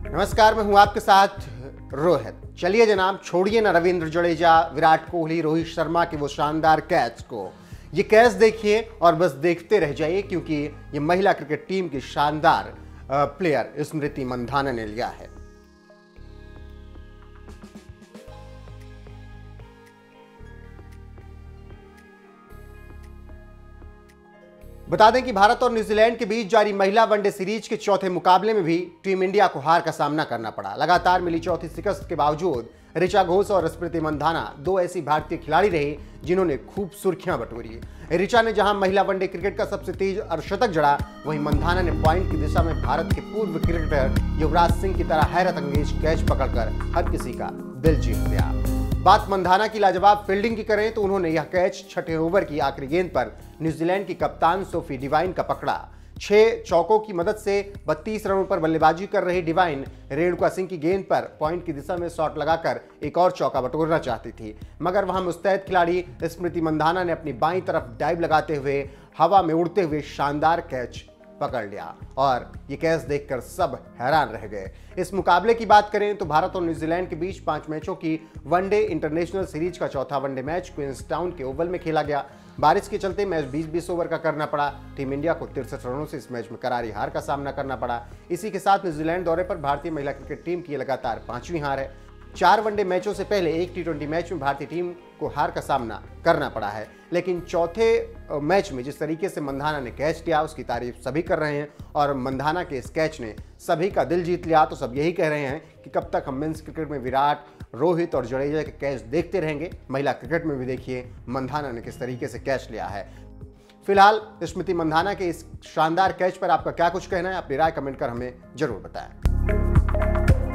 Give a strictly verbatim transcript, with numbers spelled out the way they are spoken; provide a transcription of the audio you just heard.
नमस्कार, मैं हूं आपके साथ रोहित। चलिए जनाब, छोड़िए ना रविंद्र जडेजा, विराट कोहली, रोहित शर्मा के वो शानदार कैच को। ये कैच देखिए और बस देखते रह जाइए, क्योंकि ये महिला क्रिकेट टीम की शानदार प्लेयर स्मृति मंधाना ने लिया है। बता दें कि भारत और न्यूजीलैंड के बीच जारी महिला वनडे सीरीज के चौथे मुकाबले में भी टीम इंडिया को हार का सामना करना पड़ा। लगातार मिली चौथी शिकस्त के बावजूद ऋचा घोष और स्मृति मंधाना दो ऐसी भारतीय खिलाड़ी रही जिन्होंने खूब सुर्खियां बटोरी। ऋचा ने जहां महिला वनडे क्रिकेट का सबसे तेज अर्धशतक जड़ा, वहीं मंधाना ने पॉइंट की दिशा में भारत के पूर्व क्रिकेटर युवराज सिंह की तरह हैरत अंगेज कैच पकड़कर हर किसी का दिल जीत लिया। बात मंधाना की लाजवाब फील्डिंग की करें तो उन्होंने यह कैच छठे ओवर की आखिरी गेंद पर न्यूजीलैंड की कप्तान सोफी डिवाइन का पकड़ा। छह चौकों की मदद से बत्तीस रनों पर बल्लेबाजी कर रही डिवाइन रेणुका सिंह की गेंद पर पॉइंट की दिशा में शॉट लगाकर एक और चौका बटोरना चाहती थी, मगर वहां मुस्तैद खिलाड़ी स्मृति मंधाना ने अपनी बाईं तरफ डाइव लगाते हुए हवा में उड़ते हुए शानदार कैच पकड़ लिया और ये कैच देखकर सब हैरान रह गए। इस मुकाबले की बात करें तो भारत और न्यूजीलैंड के बीच पांच मैचों की वनडे इंटरनेशनल सीरीज का चौथा वनडे मैच क्वींसटाउन के ओवल में खेला गया। बारिश के चलते मैच बीस बीस ओवर का करना पड़ा। टीम इंडिया को तिरसठ रनों से इस मैच में करारी हार का सामना करना पड़ा। इसी के साथ न्यूजीलैंड दौरे पर भारतीय महिला क्रिकेट टीम की लगातार पांचवीं हार है। चार वनडे मैचों से पहले एक टी ट्वेंटी मैच में भारतीय टीम को हार का सामना करना पड़ा है, लेकिन चौथे मैच में जिस तरीके से मंधाना ने कैच लिया उसकी तारीफ सभी कर रहे हैं और मंधाना के इस कैच ने सभी का दिल जीत लिया। तो सब यही कह रहे हैं कि कब तक हम मेंस क्रिकेट में विराट, रोहित और जडेजा के कैच देखते रहेंगे। महिला क्रिकेट में भी देखिए मंधाना ने किस तरीके से कैच लिया है। फिलहाल स्मृति मंधाना के इस शानदार कैच पर आपका क्या कुछ कहना है? अपनी राय कमेंट कर हमें जरूर बताएं।